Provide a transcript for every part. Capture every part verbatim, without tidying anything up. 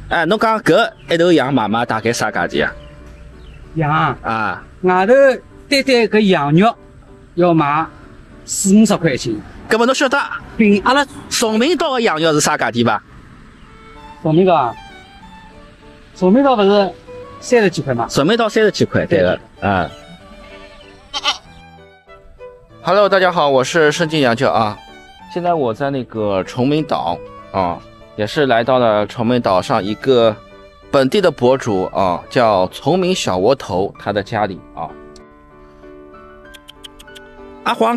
哎，侬讲搿一头羊买卖大概啥价钿啊？ 羊啊， 啊， 外头单单搿羊肉要卖四五十块钱， 搿么侬晓得并阿拉崇明岛的羊肉是啥价钿伐？ 崇明岛啊，崇明岛不是三十几块吗？ 崇明岛三十几块，对个，啊。Hello， 大家好，我是盛京羊教啊。现在我在那个崇明岛啊，也是来到了崇明岛上一个本地的博主啊，叫崇明小窝头，他的家里啊。阿黄，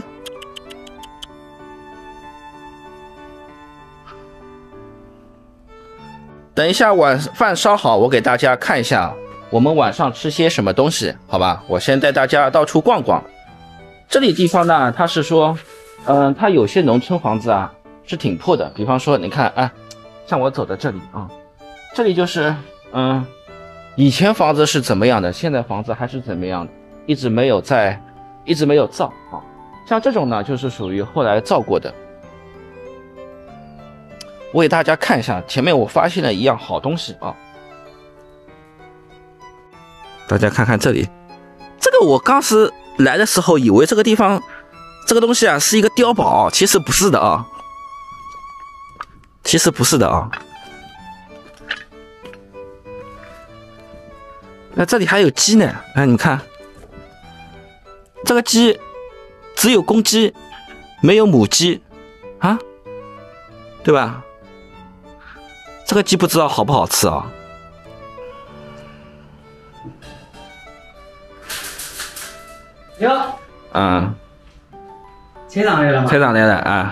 等一下晚饭烧好，我给大家看一下我们晚上吃些什么东西，好吧？我先带大家到处逛逛。这里地方呢，它是说，嗯，它有些农村房子啊是挺破的，比方说，你看，哎，像我走的这里啊，这里就是，嗯，以前房子是怎么样的，现在房子还是怎么样的，一直没有在，一直没有造啊。像这种呢，就是属于后来造过的。我给大家看一下，前面我发现了一样好东西啊，大家看看这里，这个我当时来的时候以为这个地方这个东西啊是一个碉堡，其实不是的啊，其实不是的啊。那这里还有鸡呢，哎，你看，这个鸡只有公鸡，没有母鸡啊，对吧？这个鸡不知道好不好吃啊？ 哟， 嗯， 车上来了吗？ 车长来了啊。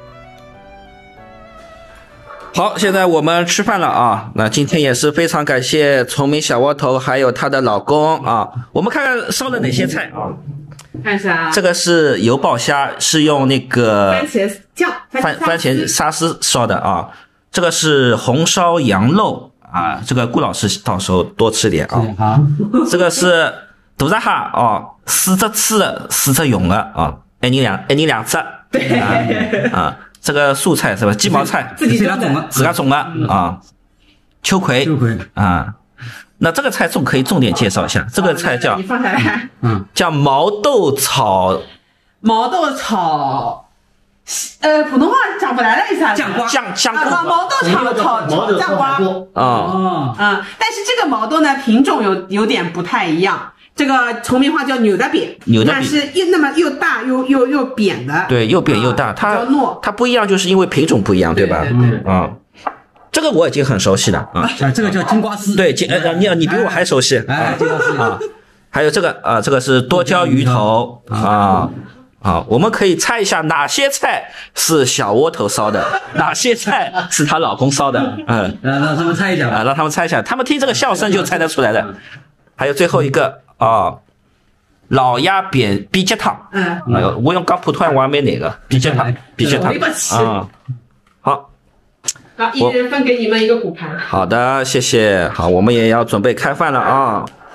好，现在我们吃饭了啊。那今天也是非常感谢崇明小窝头还有她的老公啊。我们看看烧了哪些菜啊？ 看一下， 这个是油爆虾，是用那个番茄酱、 番番茄沙司烧的啊。这个是红烧羊肉啊，这个顾老师到时候多吃点啊。 好， 这个是大闸蟹哦，四只吃的，四只用的啊，一人两，一人两只。对啊，啊，这个素菜是吧？鸡毛菜， 自己种的， 自家种的啊。秋葵， 秋葵啊。那这个菜重可以重点介绍一下，这个菜叫你放下来， 嗯，叫毛豆炒毛豆炒。呃，普通话讲不来了一下子。 酱瓜酱酱瓜啊，毛豆炒炒炒酱瓜。 啊。 哦， 啊，但是这个毛豆呢品种有有点不太一样，这个崇明话叫扭的扁， 扭的扁， 但是又那么又大又又又扁的。 对，又扁又大，它比较糯， 它不一样，就是因为品种不一样，对吧？ 对对对。 啊，这个我已经很熟悉了啊。 啊，这个叫金瓜丝。 对，金呃你你比我还熟悉。 哎，金瓜丝啊。还有这个啊，这个是多椒鱼头啊。好，我们可以猜一下哪些菜是小窝头烧的，哪些菜是她老公烧的。嗯， 让让他们猜一下啊，让他们猜一下，他们听这个笑声就猜得出来的。还有最后一个啊，老鸭扁比鸡汤。 嗯， 哎呦，我用讲普通话我还没那个比鸡汤，比鸡汤对不起啊。好， 好，一人分给你们一个骨盘。 好的，谢谢。好，我们也要准备开饭了啊。